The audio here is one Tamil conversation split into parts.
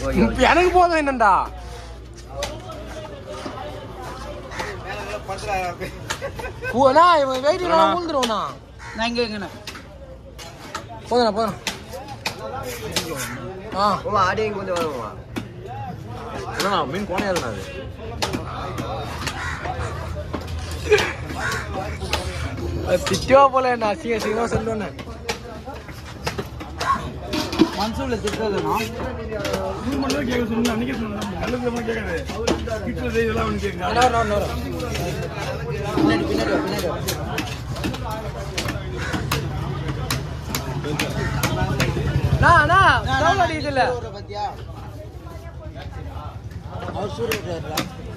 எனக்கு போதும் என்னண்டா பூனா இவன் வெயிட் எல்லாம் ஊந்துருவனா நான் இங்க எங்கண்ணா போதுண்ணா போதுண்ணா ஆடி கொஞ்சம் வருமா மீன் கோணையாதுண்ணா அது திட்டுவா போல நான் சீக்கிரமா சொல்லுவேன்னு மனசுல திட்டுறதுனா நீ மட்டும் கேட்க சொன்னா அன்னைக்கு சொன்னா நல்லதுல மட்டும் கேட்காதே திட்டுறது இதெல்லாம் வந்து கேட்க பின்னாடி நான் சவுண்ட் அடிக்குது இல்ல பாத்தியா அவர் சூரியன்டா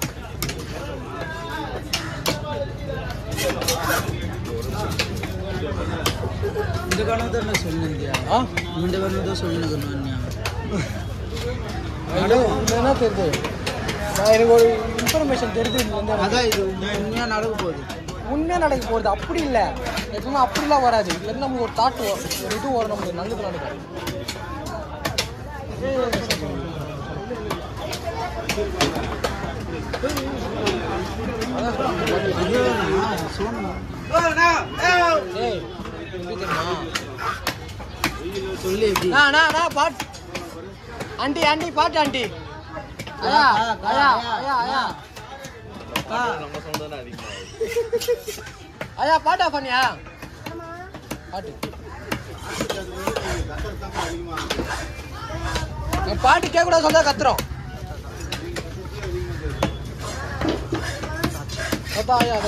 இந்த காரணத்தை நான் சொன்னேன்டியா இந்த காரணத்தை சொன்னேன் என்ன தெரியுது நான் எனக்கு ஒரு இன்ஃபர்மேஷன் தெரியுது அதான் இது உண்மையாக நடக்க போகுது அப்படி இல்லை எப்பவுமே அப்படிலாம் வராது இதுலேருந்து நமக்கு ஒரு தாட் ஒரு இது வரும் நமக்கு நல்லது நடக்கும் பாட்டு ஆண்டி பாட்டு ஆண்டி ஐயா பாட்டா பண்ணியா பாட்டு பாட்டு கேட்க கூட சொன்னா கத்துறோம் बताया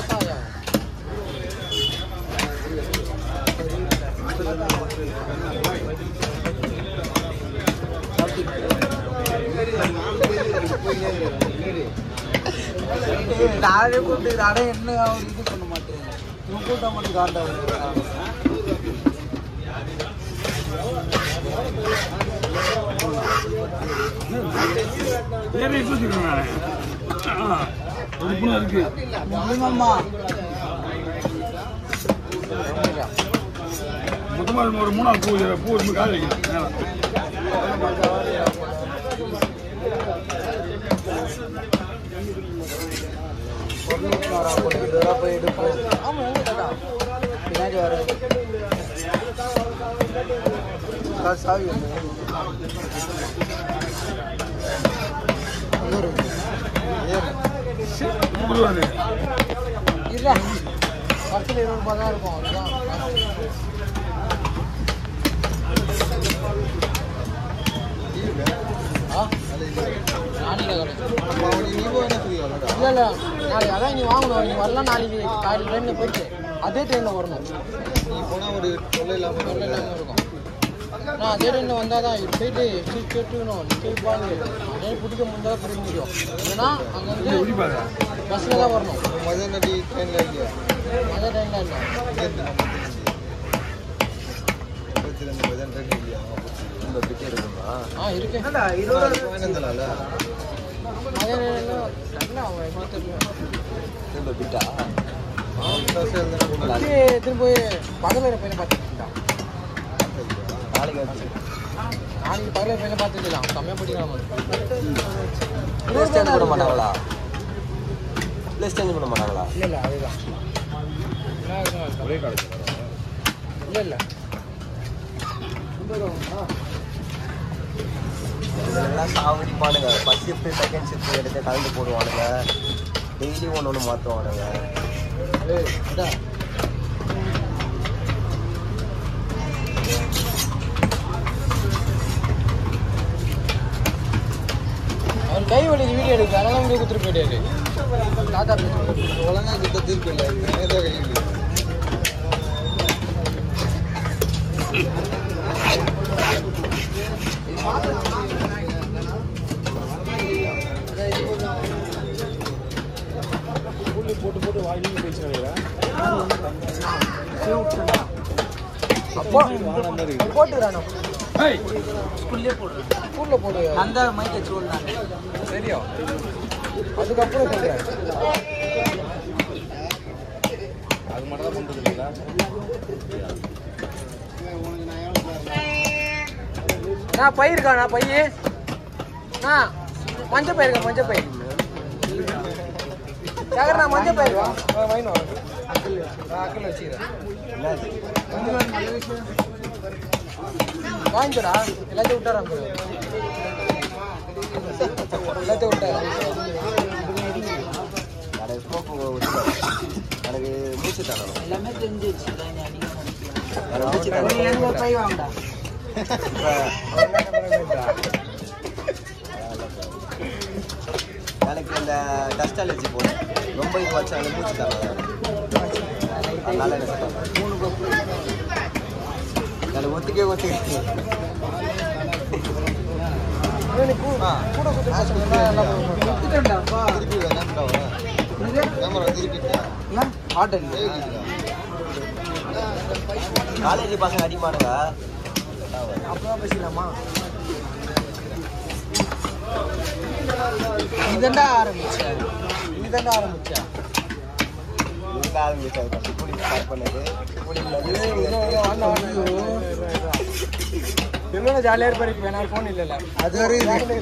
நாளே கூப்பிட்டு அட என்ன இது பண்ண மாட்டேன் இவன் கூட்ட மட்டும் காட்ட இருக்கு மொத்தமாக ஒரு 3 பூ காய் பின்னாடி வர சாவி இல்ல பத்துல 20 ரூபாய் தான் இருக்கும் இல்ல நாளைக்கு அதான் நீ வாங்கணும் நீ வரலாம் நாளைக்கு காலையில் ட்ரெயினில் போயிட்டு அதே ட்ரெயினில் வரணும் நீ போனால் ஒரு தொல்லை இல்லாமல் இருக்கும் நான் அதே ட்ரெயினில் வந்தால் தான் போயிட்டு சீட் கேட்டுக்கணும் சீட் பாருங்க அதே பிடிக்க முடிஞ்சால் பிடிக்க முடியும் ஏன்னா அங்கே வந்து பஸ்ஸில் தான் வரணும் மதநடி ட்ரெயினில் இல்லையா அதே ட்ரெயினில் இல்லை இருக்கு திரும்ப பகல பையனை பார்த்துட்டா நாளைக்கு பகல பையனை பார்த்துக்கலாம் செம்மையா படிக்கலாம் பண்ண மாட்டாங்களா பண்ண மாட்டாங்களா இல்ல அதுதான் இல்ல இதெல்லாம் சாவடிப்பானுங்க ஃபர்ஸ்ட் ஷிஃப்ட் செகண்ட் ஷிஃப்ட் எடுத்து கலந்து போடுவானுங்க டெய்லி ஒன்று மாற்றுவானுங்க அவர் கை வலி வீடியோ எடுக்கு அதெல்லாம் வீடியோ கொடுத்துட்டு போயிட்டாரு தாத்தா ஒழுங்கா கிட்ட திருப்பி இல்லை நேரம் கை போட்டு வாயிலையும் பேச்சு போட்டுறானோ ஸ்கூல்லே போடு அந்த மைக்கை சொல்லலாம் சரியா அதுக்கப்புறம் சொல்றேன் அது மட்டும் தான் பண்றது இல்லையா நான் பை இருக்கா நான் பையே மஞ்சள் பயிர் மஞ்சள் பயிர் சேகர் நான் மஞ்சள் பயிர் வைனோ அக்கல் வச்சுக்கிறேன் வாங்கிக்கடா எல்லாத்தையும் விட்டாராங்க எல்லாத்தையும் விட்டாரா எனக்கு மூச்சு தரணும் எல்லாமே தெரிஞ்சு பை வாங்கடா எனக்கு இந்த டஸ்ட் அலர்ஜி போடும் ரொம்ப இது வச்சாலும் மூச்சு தரணும் அதனால என்ன சொல்லுவாங்க 3 கப்பு எனக்கு ஒத்துக்கே காலேஜ் பசங்க அடிமானுங்க அப்பதான் பேசலாமா இதுதான்டா ஆரம்பிச்சா என்னோட ஜாலியா இருப்பாரு இப்ப என்ன போன் இல்ல அது வரைக்கும்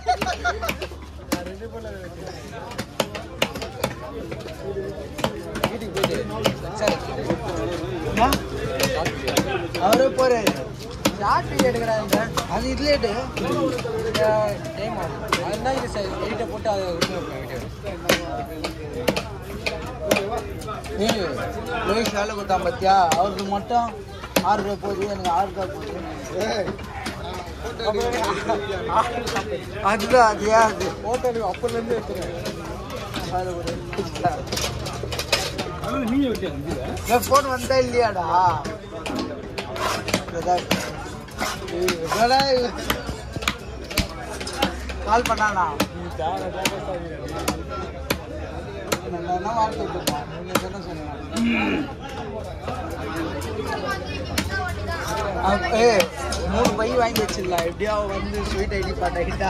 வீட்டுக்கு போயிட்டு அவரே போறாரு ஷார்ட் எடுக்கிறாங்க அது இதுலேட்டு டைம் ஆகும் அதுதான் இது எயிட்டை போட்டு அதை லோகேஷ் வேலை கொடுத்தான் பார்த்தியா அவருக்கு மட்டும் 6 ரூபா போகுது எனக்கு 6 ரூபா போகுது அதுதான் அது ஏன் அது ஹோட்டலுக்கு அப்போலேருந்து எடுத்துருவேன் ஃபோன் வந்தா இல்லையாடா கால் பண்ணானா வார்த்தை கொடுப்பான் நீங்க என்ன சொன்னீங்க 3 பை வாங்கி வச்சிடலாம் எப்படியா வந்து ஸ்வீட் ஐடி பாட்டாக்கிட்டா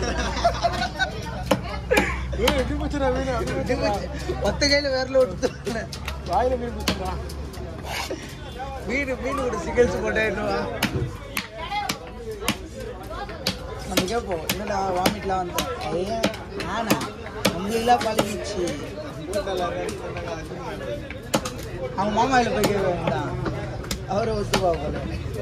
10 கையில வேறல விட்டு வாயில மீன் பிடிச்சிடலாம் மீன் கூட சிக்கல்ஸ் போட்டேன்னுவா நம்ம கேட்போம் என்னடா வாமிட்லாம் வந்தோம் ஐயா நானா நம்மளெல்லாம் பழகிச்சு அவங்க மாமாவில் போய் கேட்க அவரை ஒத்துப்பா போல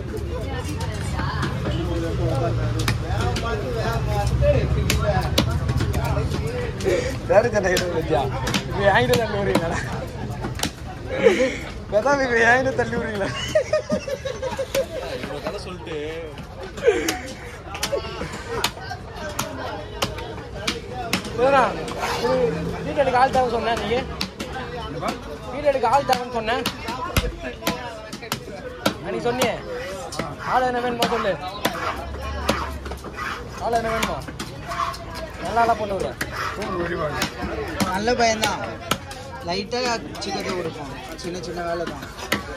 வேறு கதை வச்சா இப்போ வாங்கிட்டு தள்ளி விடுறீங்களா இப்போதான் இப்போ வாங்கிட்டு தள்ளி விடுறீங்களா கதை சொல்லிட்டு வீட்டு எடுக்க ஆள் தாங்க சொன்னேன் நீங்க வீட்டு எடுக்க ஆள் தாங்கன்னு சொன்னேன் அன்னைக்கு சொன்னியே ஆள் என்ன வேணுமா சொல்லு ஆள் என்ன வேணுமா நல்லா பண்ணுற நல்ல பையன்தான் லைட்டாக சிக்கத்தை கொடுப்போம் சின்ன வேலை தான்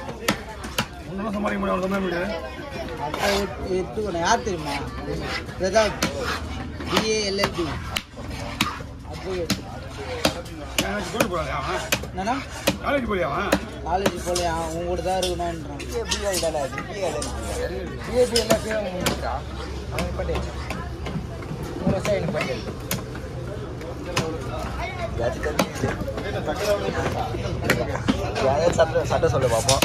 அப்போ எடுத்துக்கணும் யார் தெரியுமா பிரதாப் BALLB என்னன்னா காலேஜ் போலையா உங்க கூட தான் இருக்கணும்ன்றான் பிஏபி எல்லாத்தையும் முடிச்சுட்டா அவன் பண்ணி 3 வருஷம் எனக்கு பண்ணி சட்டை சொல்ல பார்ப்போம்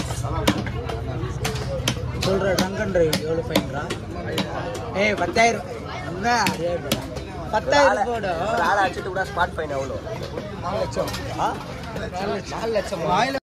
சொல்ற டங்கன் டிரைவ் எவ்வளோ ஃபைன்ரா 10,000 என்ன 10,000 போட ஆளை அடிச்சுட்டு கூட ஸ்பாட் ஃபைன் எவ்வளோ 4 லட்சம் 4 லட்சம்